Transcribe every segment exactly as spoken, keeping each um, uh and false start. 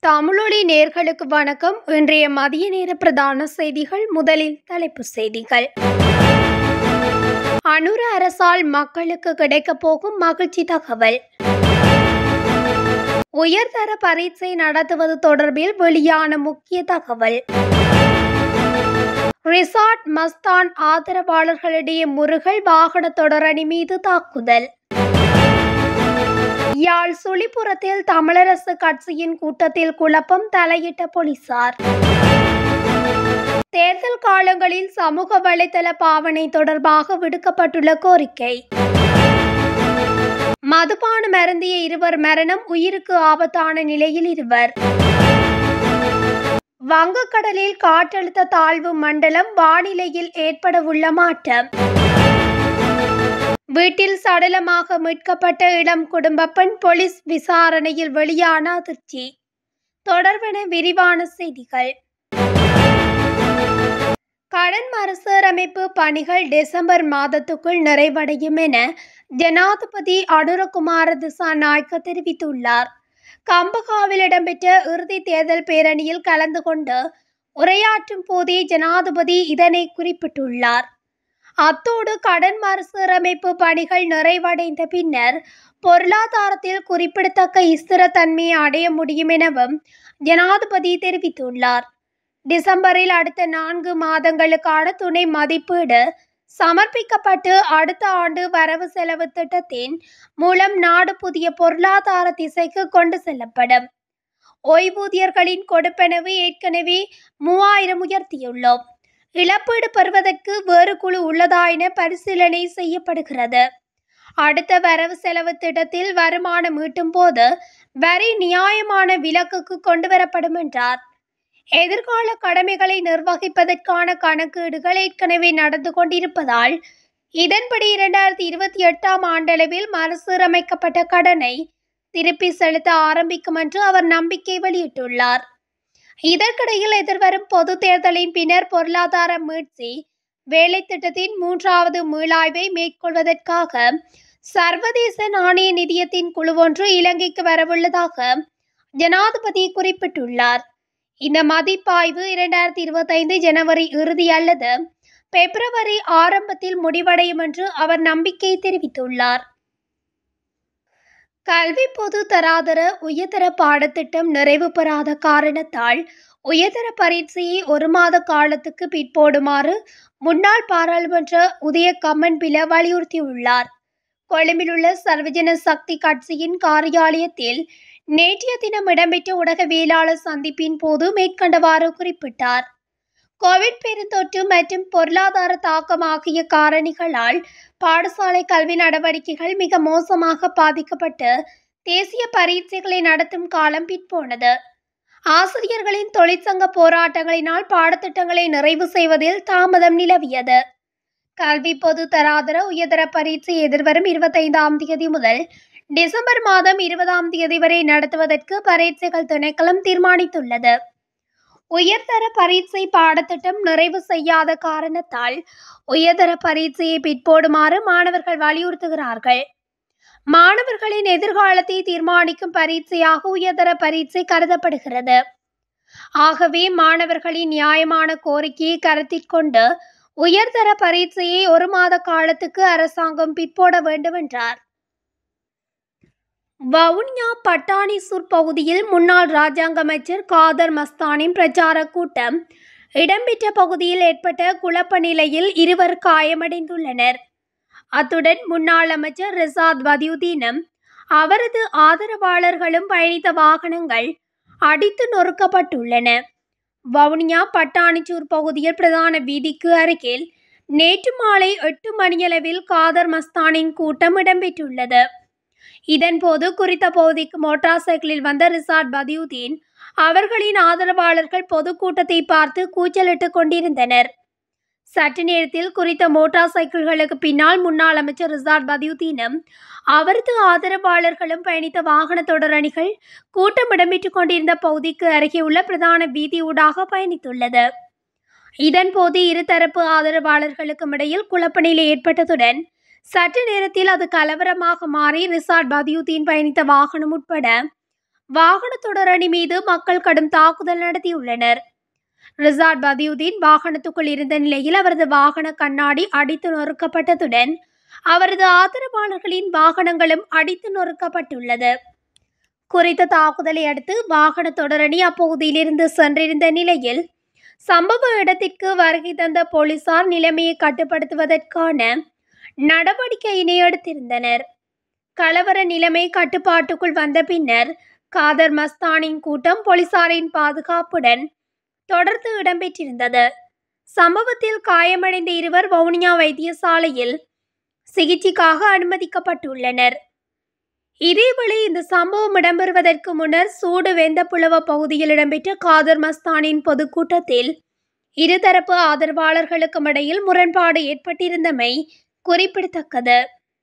தமிழொலி நேயர்களுக்கு வணக்கம். இன்றைய மதிய நேர பிரதான செய்திகள். முதலில் தலைப்புச் செய்திகள். அனுர அரசால் மக்களுக்கு கிடைக்கப் போகும் மகிழ்ச்சி தகவல். உயர்தர பரீட்சை நடத்துவது தொடர்பில் வெளியான முக்கிய தகவல். ரிசார்ட் மஸ்தான் ஆதரவாளர்களிடையே முறுகல், வாகன தொடரணி மீது தாக்குதல். யாழ் சுழிபுரத்தில் தமிழரசு கட்சியின் கூட்டத்தில் குழப்பம், தலையிட்ட போலீசார். தேர்தல் காலங்களில் சமூக வலைதள பாவனை தொடர்பாக விடுக்கப்பட்டுள்ள கோரிக்கை. மதுபானம் அருந்திய இருவர் மரணம், உயிருக்கு ஆபத்தான நிலையில் இருவர். வங்கக்கடலில் காற்றழுத்த தாழ்வு மண்டலம், வானிலையில் ஏற்படவுள்ள மாற்றம். வீட்டில் சடலமாக மீட்கப்பட்ட இளம் குடும்ப பெண், போலீஸ் விசாரணையில் வெளியான அதிர்ச்சி. தொடர்பென விரிவான செய்திகள். கடன் மறுசீரமைப்பு பணிகள் டிசம்பர் மாதத்துக்குள் நிறைவடையும் என ஜனாதிபதி அனுரகுமார திசாநாயக்க தெரிவித்துள்ளார். கம்பகாவில் இடம்பெற்ற இறுதி தேர்தல் பேரணியில் கலந்து கொண்டு உரையாற்றும் போதே ஜனாதிபதி இதனை குறிப்பிட்டுள்ளார். அத்தோடு கடன் மறுசீரமைப்பு பணிகள் நிறைவடைந்த பின்னர் பொருளாதாரத்தில் குறிப்பிடத்தக்க ஸ்திரத்தன்மையை அடைய முடியும் எனவும் ஜனாதிபதி தெரிவித்துள்ளார். டிசம்பரில் அடுத்த நான்கு மாதங்களுக்கான துணை மதிப்பீடு சமர்ப்பிக்கப்பட்டு அடுத்த ஆண்டு வரவு செலவு திட்டத்தின் மூலம் நாடு புதிய பொருளாதார திசைக்கு கொண்டு செல்லப்படும். ஓய்வூதியர்களின் கொடுப்பனவு ஏற்கனவே மூவாயிரம் உயர்த்தியுள்ளோம். இழப்பீடு பெறுவதற்கு வேறு குழு உள்ளதா என பரிசீலனை செய்யப்படுகிறது. அடுத்த வரவு செலவு திட்டத்தில் வருமானம் ஈட்டும் போது வரி நியாயமான விலக்குக்கு கொண்டு வரப்படும் என்றார். எதிர்கால கடமைகளை நிர்வகிப்பதற்கான கணக்கீடுகள் ஏற்கனவே நடந்து கொண்டிருப்பதால் இதன்படி இரண்டாயிரத்தி இருபத்தி எட்டாம் ஆண்டளவில் மறுசீரமைக்கப்பட்ட கடனை திருப்பி செலுத்த ஆரம்பிக்கும் என்று அவர் நம்பிக்கை வெளியிட்டுள்ளார். இதற்கிடையில் எதிர்வரும் பொது தேர்தலின் பின்னர் பொருளாதார மீட்சி வேலை திட்டத்தின் மூன்றாவது மீளாய்வை மேற்கொள்வதற்காக சர்வதேச நாணய நிதியத்தின் குழு ஒன்று இலங்கைக்கு வரவுள்ளதாக ஜனாதிபதி குறிப்பிட்டுள்ளார். இந்த மதிப்பாய்வு இரண்டாயிரத்தி இருபத்தைந்து ஜனவரி இறுதி அல்லது பிப்ரவரி ஆரம்பத்தில் முடிவடையும் என்று அவர் நம்பிக்கை தெரிவித்துள்ளார். கல்வி பொது தராதர உயர்தர பாடத்திட்டம் நிறைவு பெறாத காரணத்தால் உயர்தர பரீட்சையை ஒரு மாத காலத்துக்கு பிற்போடுமாறு முன்னாள் பாராளுமன்ற உதய கம்மன்பில வலியுறுத்தியுள்ளார். கொழும்பில் உள்ள சர்வஜன சக்தி கட்சியின் காரியாலயத்தில் நேற்றைய தினம் இடம்பெற்ற ஊடகவியலாளர் சந்திப்பின் போது மேற்கண்டவாறு குறிப்பிட்டார். கோவிட் பெருந்தொற்று மற்றும் பொருளாதார தாக்கம் ஆகிய காரணிகளால் பாடசாலை கல்வி நடவடிக்கைகள் மிக மோசமாக பாதிக்கப்பட்டு தேசிய பரீட்சைகளை நடத்தும் காலம் பிற்போனது. ஆசிரியர்களின் தொழிற்சங்க போராட்டங்களினால் பாடத்திட்டங்களை நிறைவு செய்வதில் தாமதம் நிலவியது. கல்வி பொது தராதர உயர்தர பரீட்சை எதிர்வரும் இருபத்தைந்தாம் தேதி முதல் டிசம்பர் மாதம் இருபதாம் தேதி வரை நடத்துவதற்கு பரீட்சைகள் திணைக்களம் தீர்மானித்துள்ளது. உயர்தர பரீட்சை பாடத்திட்டம் நிறைவு செய்யாத காரணத்தால் உயர்தர பரீட்சையை பிற்போடுமாறு மாணவர்கள் வலியுறுத்துகிறார்கள். மாணவர்களின் எதிர்காலத்தை தீர்மானிக்கும் பரீட்சையாக உயர்தர பரீட்சை கருதப்படுகிறது. ஆகவே மாணவர்களின் நியாயமான கோரிக்கையை கருத்தில் கொண்டு உயர்தர பரீட்சையை ஒரு மாத காலத்துக்கு அரசாங்கம் பிற்போட வேண்டும் என்றார். வவுனியா பட்டாணிசூர் பகுதியில் முன்னாள் இராஜாங்க அமைச்சர் காதர் மஸ்தானின் பிரச்சார கூட்டம் இடம்பெற்ற பகுதியில் ஏற்பட்ட குழப்ப நிலையில் இருவர் காயமடைந்துள்ளனர். அத்துடன் முன்னாள் அமைச்சர் ரிசாத் பதியுதீனும் அவரது ஆதரவாளர்களும் பயணித்த வாகனங்கள் அடித்து நொறுக்கப்பட்டுள்ளன. வவுனியா பட்டாணிச்சூர் பகுதியில் பிரதான வீதிக்கு அருகில் நேற்று மாலை எட்டு மணியளவில் காதர் மஸ்தானின் கூட்டம் இடம்பெற்றுள்ளது. இதன்போது குறித்த பகுதிக்கு மோட்டார் சைக்கிளில் வந்த ரிசாட் பதியுதீன் அவர்களின் ஆதரவாளர்கள் பொதுக்கூட்டத்தை பார்த்து கூச்சலிட்டுக் கொண்டிருந்தனர். சற்று நேரத்தில் குறித்த மோட்டார் சைக்கிள்களுக்கு பின்னால் முன்னாள் அமைச்சர் ரிசாட் பதியுதீனும் அவரது ஆதரவாளர்களும் பயணித்த வாகன தொடரணிகள் கூட்டம் இடம்பெற்றுக் கொண்டிருந்த பகுதிக்கு அருகே உள்ள பிரதான வீதி ஊடாக பயணித்துள்ளது. இதன்போது இருதரப்பு ஆதரவாளர்களுக்கும் இடையில் குழப்ப நிலை ஏற்பட்டதுடன் சற்று நேரத்தில் அது கலவரமாக மாறி ரிசாட் பதியுதீன் பயணித்த வாகனம் உட்பட வாகன தொடரணி மீது மக்கள் கடும் தாக்குதல் நடத்தியுள்ளனர். ரிசாட் பதியுதீன் வாகனத்துக்குள் இருந்த நிலையில் அவரது வாகன கண்ணாடி அடித்து நொறுக்கப்பட்டதுடன் அவரது ஆதரவாளர்களின் வாகனங்களும் அடித்து நொறுக்கப்பட்டுள்ளது. குறித்த தாக்குதலை அடுத்து வாகன தொடரணி அப்பகுதியிலிருந்து சென்றிருந்த நிலையில் சம்பவ இடத்திற்கு வருகை தந்த போலீசார் நிலைமையை கட்டுப்படுத்துவதற்கான நடவடிக்கையினை எடுத்திருந்தனர். கலவர நிலைமை கட்டுப்பாட்டுக்குள் வந்த பின்னர் காதர் மஸ்தானின் கூட்டம் போலீசாரின் பாதுகாப்புடன் தொடர்ந்து இடம்பெற்றிருந்தது. சம்பவத்தில் காயமடைந்த இருவர் வவுனியா வைத்தியசாலையில் சிகிச்சைக்காக அனுமதிக்கப்பட்டுள்ளனர். இதேவேளை இந்த சம்பவம் இடம்பெறுவதற்கு முன்னர் சூடு வெந்தப்புலவ பகுதியில் இடம்பெற்ற காதர் மஸ்தானின் பொதுக்கூட்டத்தில் இருதரப்பு ஆதரவாளர்களுக்கும் இடையில் முரண்பாடு ஏற்பட்டிருந்தமை குறிப்பிடத்தக்கது.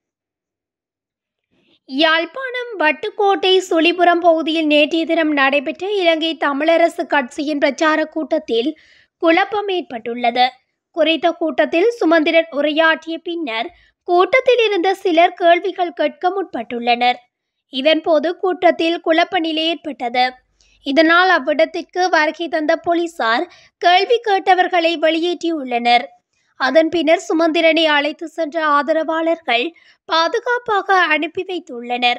யாழ்ப்பாணம் வட்டுக்கோட்டை சுழிபுரம் பகுதியில் நேற்றைய தினம் நடைபெற்ற இலங்கை தமிழரசு கட்சியின் பிரச்சார கூட்டத்தில் குழப்பம் ஏற்பட்டுள்ளது. குறித்த கூட்டத்தில் சுமந்திரன் உரையாற்றிய பின்னர் கூட்டத்தில் இருந்த சிலர் கேள்விகள் கேட்க முற்பட்டுள்ளனர். இதன்போது கூட்டத்தில் குழப்ப நிலை ஏற்பட்டது. இதனால் அவ்விடத்திற்கு வருகை தந்த போலீசார் கேள்வி கேட்டவர்களை வெளியேற்றியுள்ளனர். அதன் பின்னர் சுமந்திரனை அழைத்து சென்ற ஆதரவாளர்கள் பாதுகாப்பாக அனுப்பி வைத்துள்ளனர்.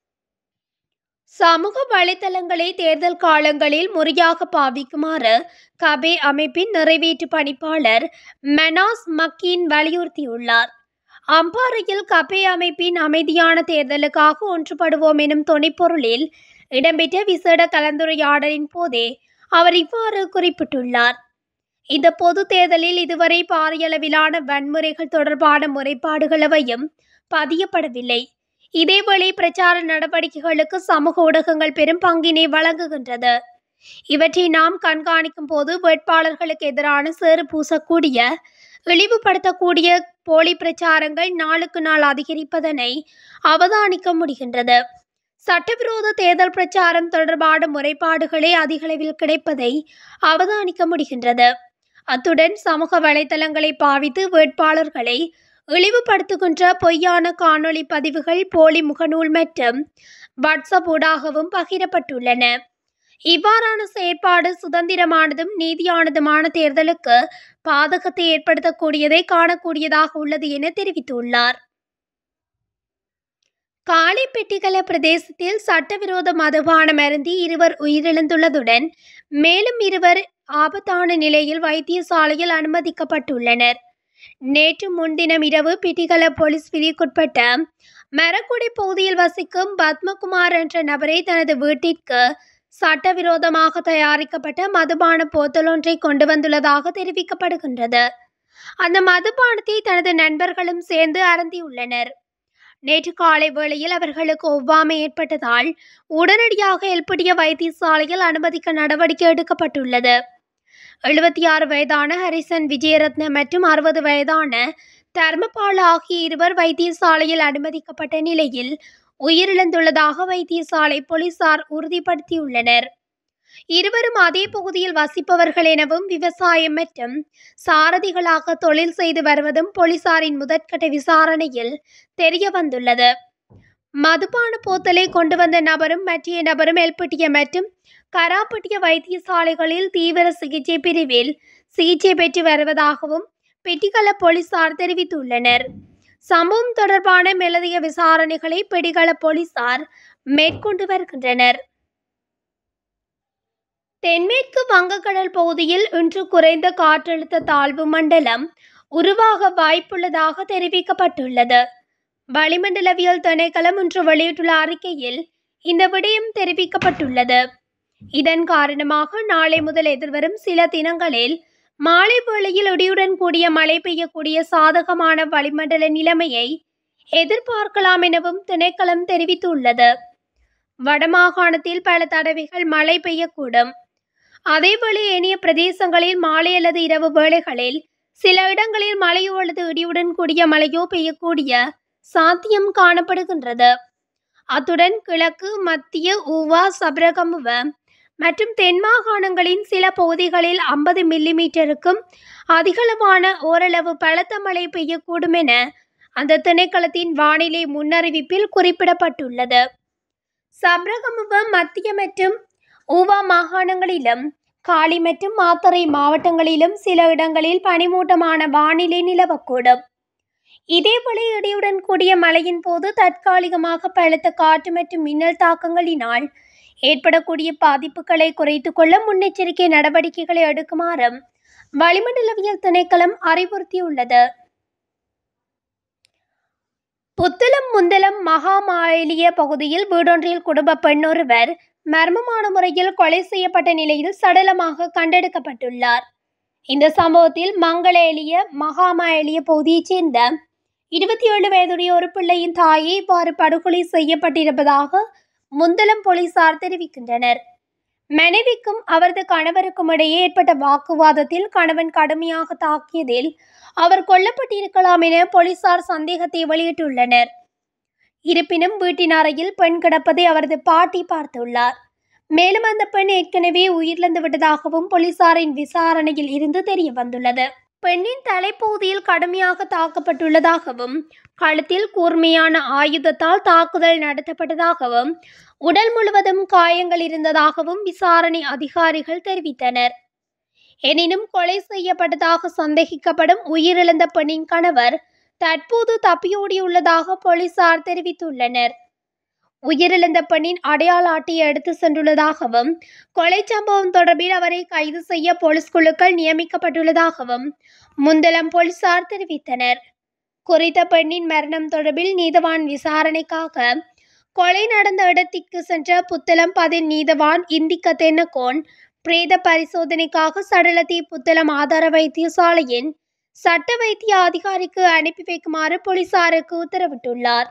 சமூக வலைதளங்களை தேர்தல் காலங்களில் முறையாக பாவிக்குமாறு கபே அமைப்பின் நிறைவேற்று பணிப்பாளர் மெனாஸ் மக்கீன் வலியுறுத்தியுள்ளார். அம்பாறையில் கபே அமைப்பின் அமைதியான தேர்தலுக்காக ஒன்றுபடுவோம் எனும் துணைப்பொருளில் இடம்பெற்ற விசேட கலந்துரையாடலின் போதே அவர் இவ்வாறு குறிப்பிட்டுள்ளார். இந்த பொது தேர்தலில் இதுவரை பாரியளவிலான வன்முறைகள் தொடர்பான முறைப்பாடுகள் எவையும் பதியப்படவில்லை. இதேவேளை பிரச்சார நடவடிக்கைகளுக்கு சமூக ஊடகங்கள் பெரும் பங்கினை வழங்குகின்றது. இவற்றை நாம் கண்காணிக்கும் போது வேட்பாளர்களுக்கு எதிரான சேறு பூசக்கூடிய இழிவுபடுத்தக்கூடிய போலி பிரச்சாரங்கள் நாளுக்கு நாள் அதிகரிப்பதனை அவதானிக்க முடிகின்றது. சட்டவிரோத தேர்தல் பிரச்சாரம் தொடர்பான முறைப்பாடுகளே அதிகளவில் கிடைப்பதை அவதானிக்க முடிகின்றது. அத்துடன் சமூக வலைதளங்களை பாவித்து வேட்பாளர்களை இழிவுபடுத்துகின்ற பொய்யான காணொளி பதிவுகள் போலி முகநூல் மற்றும் வாட்ஸ்அப் ஊடாகவும் பகிரப்பட்டுள்ளன. இவ்வாறான செயற்பாடு சுதந்திரமானதும் நீதியானதுமான தேர்தலுக்கு பாதகத்தை ஏற்படுத்தக்கூடியதை காணக்கூடியதாக உள்ளது என தெரிவித்துள்ளார். காளிப்பெட்டிகல பிரதேசத்தில் சட்டவிரோத மதுபானம் அருந்தி இருவர் உயிரிழந்துள்ளதுடன் மேலும் இருவர் ஆபத்தான நிலையில் வைத்தியசாலையில் அனுமதிக்கப்பட்டுள்ளனர். நேற்று முன்தினம் இரவு பிட்டிகல போலீஸ் பிரிவுக்குட்பட்ட மரக்குடி பகுதியில் வசிக்கும் பத்மகுமார் என்ற நபரை தனது வீட்டிற்கு சட்டவிரோதமாக தயாரிக்கப்பட்ட மதுபான போத்தல் ஒன்றை கொண்டு வந்துள்ளதாக தெரிவிக்கப்படுகின்றது. அந்த மதுபானத்தை தனது நண்பர்களும் சேர்ந்து அருந்தியுள்ளனர். நேற்று காலை வேளையில் அவர்களுக்கு ஒவ்வாமை ஏற்பட்டதால் உடனடியாக எல்பிட்டிய வைத்தியசாலையில் அனுமதிக்க நடவடிக்கை எடுக்கப்பட்டுள்ளது. எழுபத்தி ஆறு வயதான ஹரிசன் விஜயரத்ன மற்றும் அறுபது வயதான தர்மபால் ஆகிய இருவர் வைத்தியசாலையில் அனுமதிக்கப்பட்ட நிலையில் உயிரிழந்துள்ளதாக வைத்தியசாலை போலீசார் உறுதிப்படுத்தியுள்ளனர். இருவரும் அதே பகுதியில் வசிப்பவர்கள் எனவும் விவசாயம் மற்றும் சாரதிகளாக தொழில் செய்து வருவதும் போலீசாரின் முதற்கட்ட விசாரணையில் தெரிய வந்துள்ளது. மதுபான போத்தலை கொண்டு வந்த நபரும் மற்ற நபரும் எல்பிட்டிய மற்றும் கராப்பட்டிய வைத்தியசாலைகளில் தீவிர சிகிச்சை பிரிவில் சிகிச்சை பெற்று வருவதாகவும் பெட்டிகள போலீசார் தெரிவித்துள்ளனர். சம்பவம் தொடர்பான மேலதிக விசாரணைகளை பெட்டிகள போலீசார் மேற்கொண்டு வருகின்றனர். தென்மேற்கு வங்கக்கடல் பகுதியில் இன்று குறைந்த காற்றழுத்த தாழ்வு மண்டலம் உருவாக வாய்ப்புள்ளதாக தெரிவிக்கப்பட்டுள்ளது. வளிமண்டலவியல் திணைக்களம் இன்று வெளியிட்டுள்ள அறிக்கையில் இந்த விடயம் தெரிவிக்கப்பட்டுள்ளது. இதன் காரணமாக நாளை முதல் எதிர்வரும் சில தினங்களில் மாலை வேளையில் இடியுடன் கூடிய மழை பெய்யக்கூடிய சாதகமான வளிமண்டல நிலைமையை எதிர்பார்க்கலாம் எனவும் திணைக்களம் தெரிவித்துள்ளது. வடமாகாணத்தில் பல தடவைகள் மழை பெய்யக்கூடும். அதேவேளை ஏனைய பிரதேசங்களில் மாலை அல்லது இரவு வேளைகளில் சில இடங்களில் மழையோ அல்லது இடியுடன் கூடிய மழையோ பெய்யக்கூடிய சாத்தியம் காணப்படுகின்றது. அத்துடன் கிழக்கு மத்திய ஊவா சபரகமுவ மற்றும் தென் மாகாணங்களின் சில பகுதிகளில் ஐம்பது மில்லி மீட்டருக்கும் அதிகளவான ஓரளவு பலத்த மழை பெய்யக்கூடும் என அந்த திணைக்களத்தின் வானிலை முன்னறிவிப்பில் குறிப்பிடப்பட்டுள்ளது. சப்ரகமுவ மத்திய மற்றும் ஊவா மாகாணங்களிலும் காலி மற்றும் மாத்தறை மாவட்டங்களிலும் சில இடங்களில் பனிமூட்டமான வானிலை நிலவக்கூடும். இதேபோல இடியுடன் கூடிய மழையின் போது தற்காலிகமாக பலத்த காற்று மற்றும் மின்னல் தாக்கங்களினால் ஏற்படக்கூடிய பாதிப்புகளை குறைத்துக் கொள்ள முன்னெச்சரிக்கை நடவடிக்கைகளை எடுக்குமாறும் வளிமண்டலவியல் திணைக்களம் அறிவுறுத்தியுள்ளது. புத்தளம் முந்தளம் மகாமாலிய பகுதியில் வீடொன்றில் குடும்ப பெண்ணொருவர் மர்மமான முறையில் கொலை செய்யப்பட்ட நிலையில் சடலமாக கண்டெடுக்கப்பட்டுள்ளார். இந்த சம்பவத்தில் மங்களேலிய மகாமாலிய பகுதியைச் சேர்ந்த இருபத்தி ஏழு வயதுடைய ஒரு பிள்ளையின் தாயை இவ்வாறு படுகொலை செய்யப்பட்டிருப்பதாக முந்தளம் போலீசார் தெரிவிக்கின்றனர். மனைவிக்கும் அவரது கணவருக்கும் இடையே ஏற்பட்ட வாக்குவாதத்தில் கணவன் கடுமையாக தாக்கியதில் அவர் கொல்லப்பட்டிருக்கலாம் என போலீசார் சந்தேகத்தை வெளியிட்டுள்ளனர். இருப்பினும் வீட்டின் அறையில் பெண் கிடப்பதை அவரது பாட்டி பார்த்துள்ளார். மேலும் அந்த பெண் ஏற்கனவே உயிரிழந்து விட்டதாகவும் போலீசாரின் விசாரணையில் இருந்து தெரிய வந்துள்ளது. பெண்ணின் தலைப்பகுதியில் கடுமையாக தாக்கப்பட்டுள்ளதாகவும் கழுத்தில் கூர்மையான ஆயுதத்தால் தாக்குதல் நடத்தப்பட்டதாகவும் உடல் முழுவதும் காயங்கள் இருந்ததாகவும் விசாரணை அதிகாரிகள் தெரிவித்தனர். எனினும் கொலை செய்யப்பட்டதாக சந்தேகிக்கப்படும் உயிரிழந்த பெண்ணின் கணவர் தற்போது தப்பியோடியுள்ளதாக போலீசார் தெரிவித்துள்ளனர். உயிரிழந்த பெண்ணின் அடையாள அட்டையை எடுத்து சென்றுள்ளதாகவும் கொலை சம்பவம் தொடர்பில் அவரை கைது செய்ய போலீஸ் குழுக்கள் நியமிக்கப்பட்டுள்ளதாகவும் முந்தளம் போலீசார் தெரிவித்தனர். குறித்த பெண்ணின் மரணம் தொடர்பில் நீதவான் விசாரணைக்காக கொலை நடந்த இடத்திற்கு சென்ற புத்தளம் பதில் நீதவான் இந்திக்க தென்னகோன் பிரேத பரிசோதனைக்காக சடலத்தை புத்தளம் ஆதார வைத்தியசாலையின் சட்ட வைத்திய அதிகாரிக்கு அனுப்பி வைக்குமாறு போலீசாருக்கு உத்தரவிட்டுள்ளார்.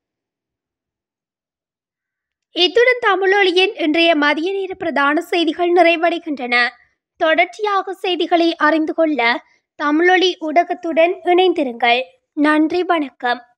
இத்துடன் தமிழொலியின் இன்றைய மதிய நேர பிரதான செய்திகள் நிறைவடைகின்றன. தொடர்ச்சியாக செய்திகளை அறிந்து கொள்ள தமிழொலி ஊடகத்துடன் இணைந்திருங்கள். நன்றி, வணக்கம்.